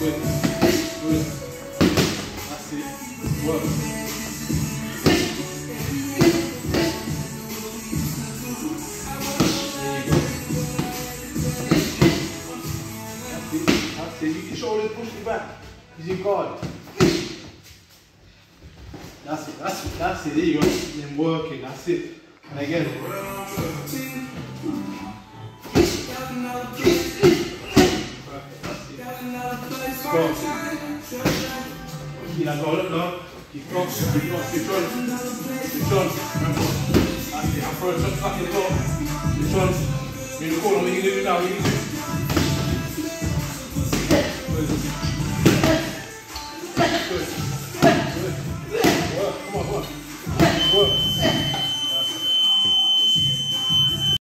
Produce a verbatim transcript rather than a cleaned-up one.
Good. Good. That's it. Work. That's it. You can shoulders push it back. Use your guard. That's it. That's it. That's it. There you go. Then working. That's it. And again. Perfect. That's it. Go. Keep that going up now. Keep going. Keep going. Keep going. Keep going. That's it. I'm throwing shots back in the door. Keep going. You're in the corner. What are you going to do now?